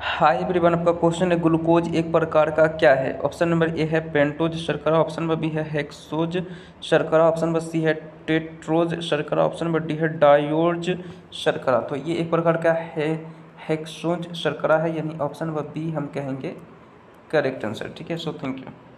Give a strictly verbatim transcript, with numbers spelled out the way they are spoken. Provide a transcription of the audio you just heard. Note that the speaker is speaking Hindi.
हाय एवरीवन, आपका क्वेश्चन है ग्लूकोज एक प्रकार का क्या है। ऑप्शन नंबर ए है पेंटोज शर्करा, ऑप्शन नंबर बी है हेक्सोज शर्करा, ऑप्शन नंबर सी है टेट्रोज शर्करा, ऑप्शन नंबर डी है डायोज शर्करा। तो ये एक प्रकार का है हेक्सोज शर्करा है, यानी ऑप्शन नंबर बी हम कहेंगे करेक्ट आंसर। ठीक है, सो थैंक यू।